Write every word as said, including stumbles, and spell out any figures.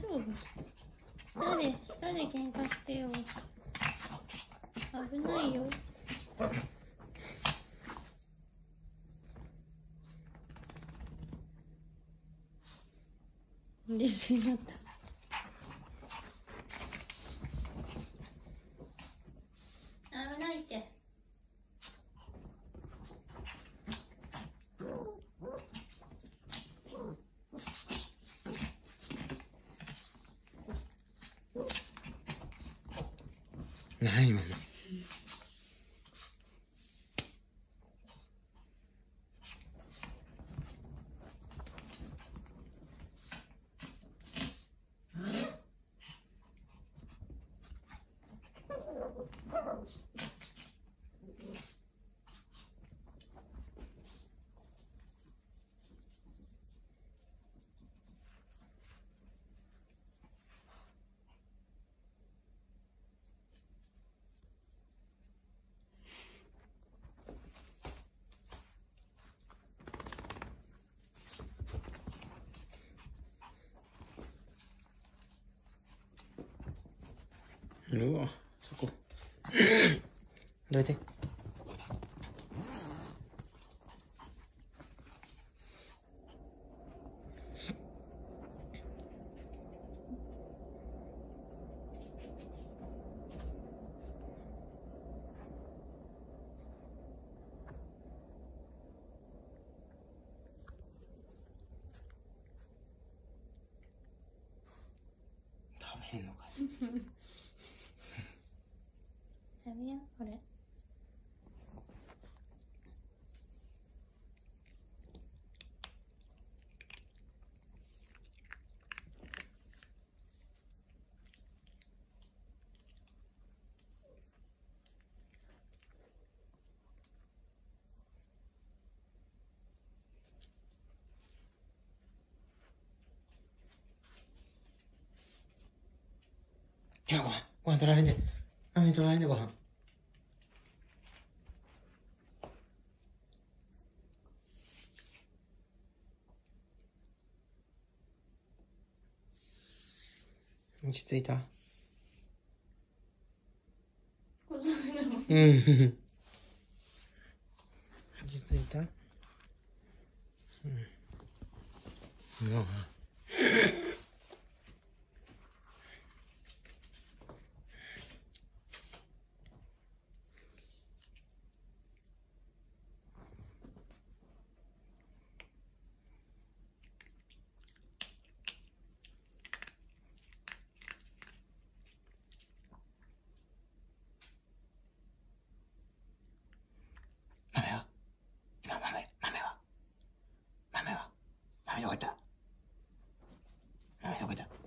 夫？下で下で喧嘩してよ。危ないよ。冷静になった。危ないって。 何今の。うわ、そこ。どいて。食べへんのかい。 食べようこれ。 いや、ご飯、ご飯取られんで。マミ取られんで、ご飯。落ち着いた？ こっち見るの？ うん。落ち着いた？うん。うん。豆は今豆、豆は豆は豆どこ行った？豆どこ行った？